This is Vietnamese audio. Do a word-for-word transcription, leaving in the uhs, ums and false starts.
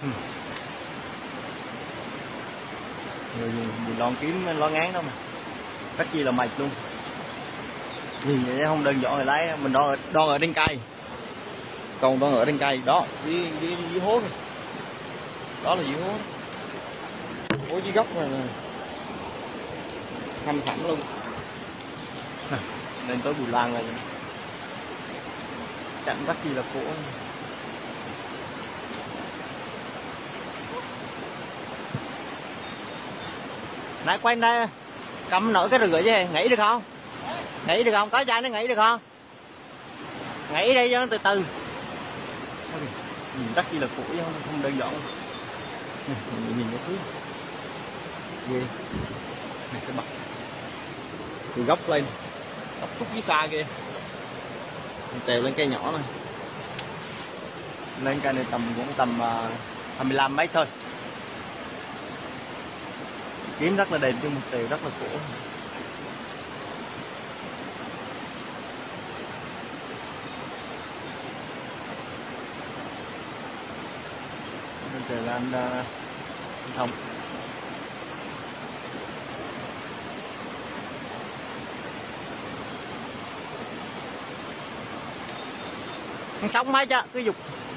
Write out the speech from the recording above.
Người gì lon kiếm lon ngán đâu mà cách chi là mệt luôn. Nhìn vậy không đơn giản rồi lấy mình đo đo ở trên cây, còn đo ở trên cây đó dưới dưới, dưới hố kìa. Đó là dưới hố, hố dưới gốc này hăm thẳng luôn. Nên tới Bù Lan này chặn rất chi là khổ. Nãy quay đây cầm nổi cái rửa chứ, nghỉ được không? Nghỉ được không? Có chai nó nghỉ được không? Nghỉ đi cho từ từ. Nhìn rất chi là khổ chứ không, không đơn giản. Nhìn, nhìn cái suối ghê. Này cái bậc từ gốc lên, gốc khúc phía xa kia mình trèo lên cây nhỏ này, lên cây này tầm cũng tầm uh, hai mươi lăm mét thôi. Kiếm rất là đẹp nhưng một trèo rất là khổ. Mình trèo lên uh, thông. Sống mấy chứ, cứ dục